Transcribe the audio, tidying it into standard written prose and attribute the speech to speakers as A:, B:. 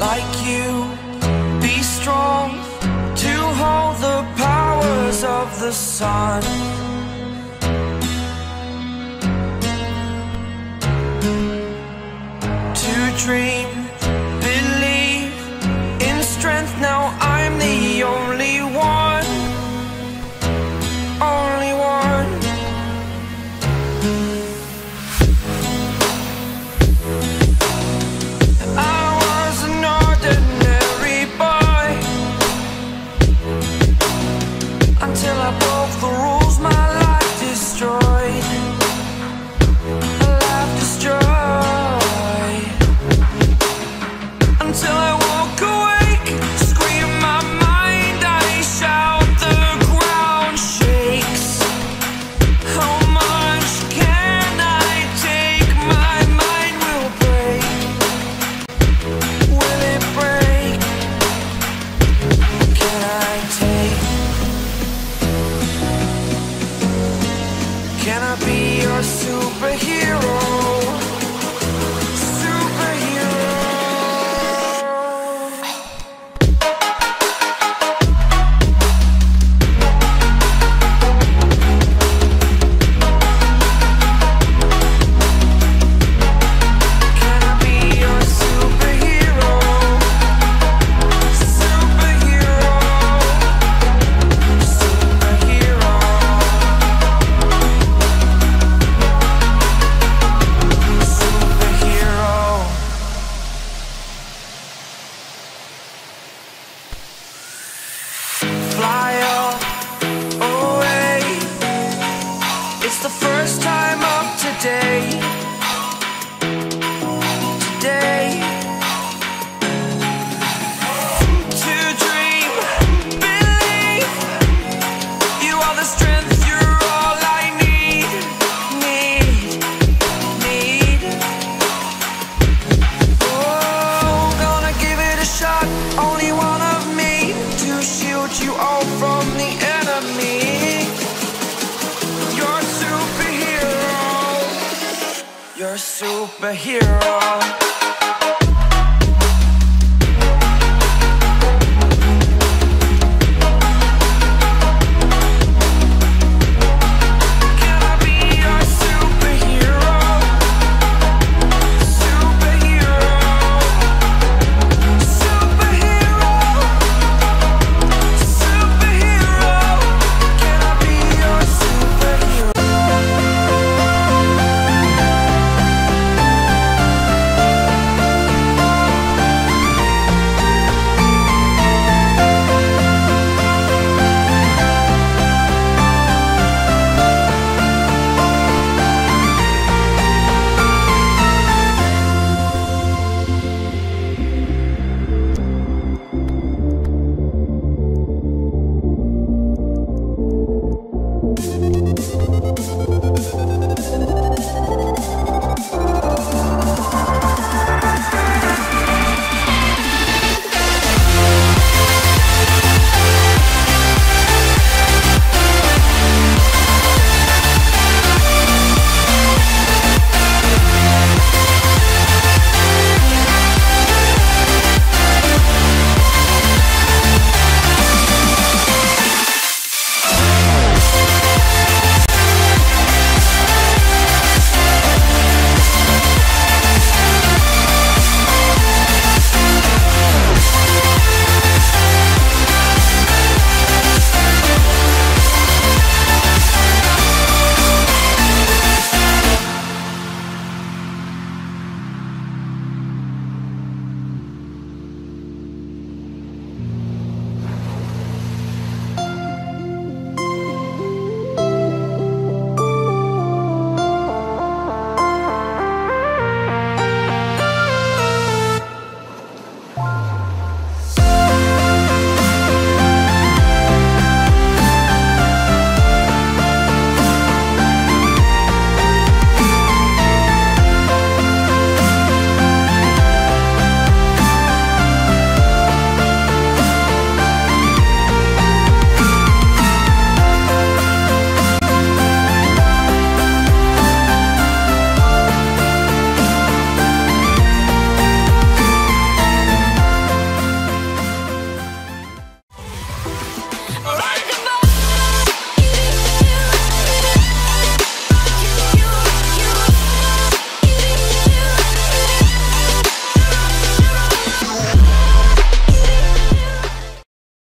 A: like you, be strong to hold the powers of the sun. To dream, believe in strength, now I'm the only one, only one. I was an ordinary boy until I broke the rules, my life destroyed, a life destroyed. Until I walk awake, scream my mind, I shout, the ground shakes. How much can I take? My mind will break. Will it break? Can I take? Can I be your superhero? Fly up, away. It's the first time of today. Today. To dream, believe. You are the strength, you're all I need. Oh, gonna give it a shot. Only one of me to shield you all from the enemy. You're a superhero. You're a superhero.